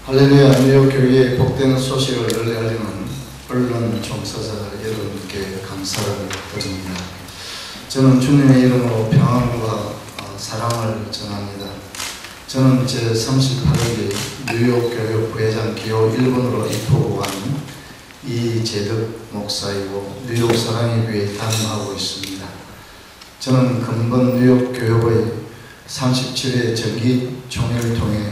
할렐루야. 뉴욕 교회의 복된 소식을 널리 알리는 언론 종사자 여러분께 감사를 드립니다. 저는 주님의 이름으로 평안과 사랑을 전합니다. 저는 제38기 뉴욕 교회 부회장 기호 1번으로 입후보한 이재덕 목사이고 뉴욕 사랑의 교회에 담임하고 있습니다. 저는 근본 뉴욕 교회의 37회 정기 총회를 통해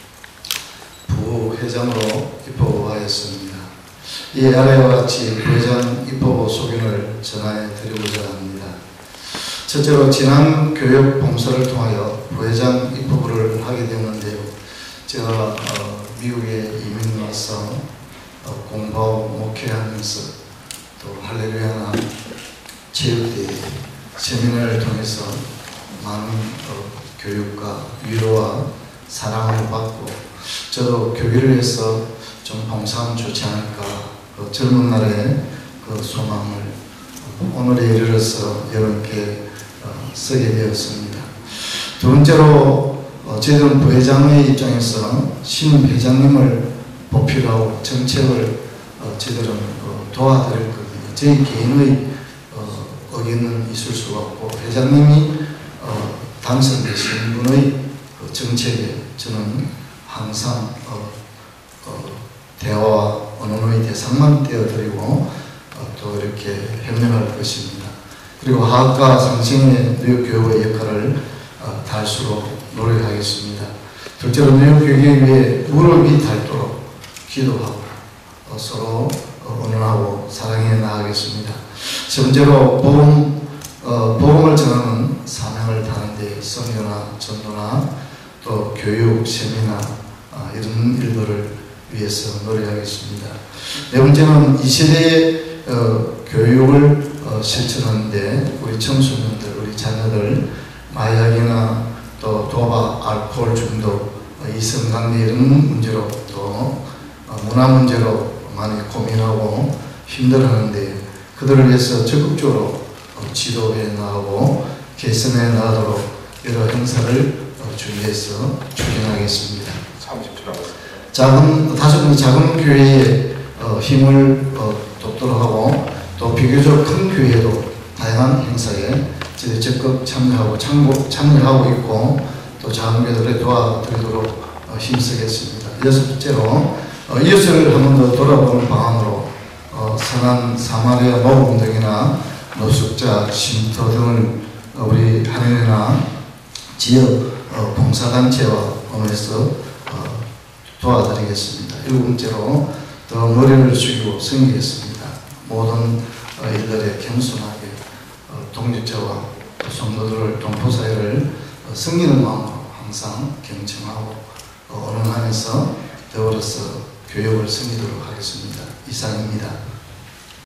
부회장으로 입후보하였습니다. 이 아래와 같이 부회장 입후보 소견을 전해 드리고자 합니다. 첫째로 지난 교육 봉사를 통하여 부회장 입후보를 하게 되었는데요. 제가 미국에 이민 와서 공부하고 목회하면서 또 할렐루야나 체육대회 세미나를 통해서 많은 교육과 위로와 사랑을 받고 저도 교회를 위해서 좀 봉사하면 좋지 않을까 젊은 날의 소망을 오늘에 이르러서 여러분께 쓰게 되었습니다. 두 번째로 저희들은 부회장의 입장에서 신임 회장님을 보필하고 정책을 저희들은 도와드릴 거거든요. 저희 개인의 의견은 있을 수가 없고 회장님이 당선되신 분의 정책에 저는 항상 대화와 언론의 대상만 떼어드리고 또 이렇게 협력할 것입니다. 그리고 화학과 상생의 뉴욕 교회의 역할을 다할 수록 노력하겠습니다. 둘째로 뉴욕 교회에 위해 무릎이 닳도록 기도하고 서로 언론하고 사랑해 나가겠습니다. 세 번째로 복음을 전하는 사명을 다하는 데 선교나 전도나 또 교육, 세미나 이런 일들을 위해서 노력하겠습니다. 네 번째는 이 세대의 교육을 실천하는데 우리 청소년들, 우리 자녀들 마약이나 또 도박, 알코올 중독, 이성관계 이런 문제로 또 문화 문제로 많이 고민하고 힘들어하는데 그들을 위해서 적극적으로 지도해 나가고 개선해 나가도록 여러 행사를 준비해서 추진하겠습니다. 30초 남았습니다. 다섯 번째 작은 교회에 힘을 돕도록 하고 또 비교적 큰 교회도 다양한 행사에 저희 적극 참여하고 있고 또 작은 교회들을 도와드리도록 힘쓰겠습니다. 여섯 번째로 이웃을 한 번 더 돌아보는 방안으로 선한 사마리아 모금 등이나 노숙자, 쉼터 등을 우리 한인이나 지역 봉사단체와 범해서 도와드리겠습니다. 일곱 번째로 더 머리를 숙이고 섬기겠습니다. 모든 일들에 겸손하게 독립자와 성도들을 동포사회를 섬기는 마음으로 항상 경청하고 언행하면서 더불어서 교육을 섬기도록 하겠습니다. 이상입니다.